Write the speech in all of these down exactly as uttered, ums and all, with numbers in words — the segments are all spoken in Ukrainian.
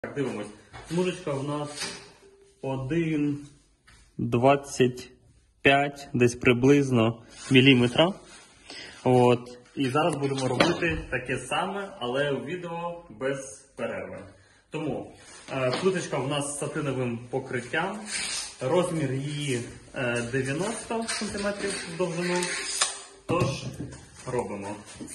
Так, дивимось. Смужечка у нас один двадцять п'ять, десь приблизно міліметра. От. І зараз будемо робити таке саме, але у відео без перерви. Тому е, плиточка у нас з сатиновим покриттям. Розмір її е, дев'яносто сантиметрів в довжину. Тож робимо.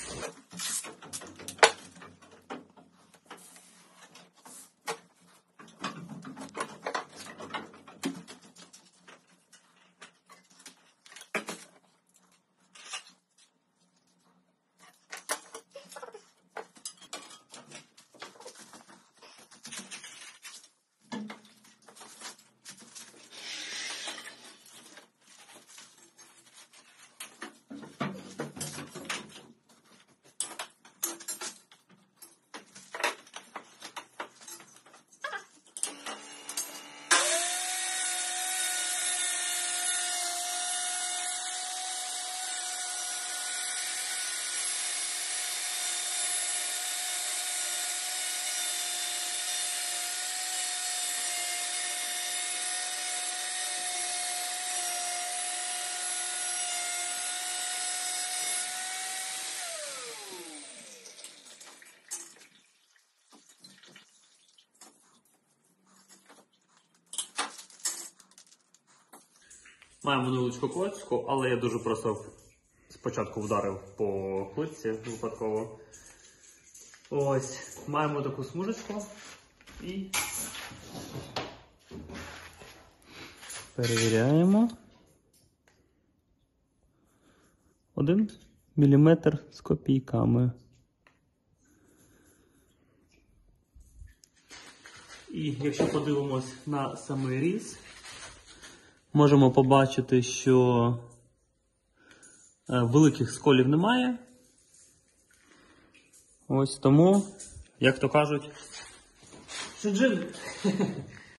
Маємо невеличку клеточку, але я дуже просто спочатку вдарив по плитці випадково. Ось, маємо таку смужечку і перевіряємо. Один міліметр з копійками. І якщо подивимось на самий різ, можемо побачити, що великих сколів немає. Ось тому, як то кажуть, шиджин.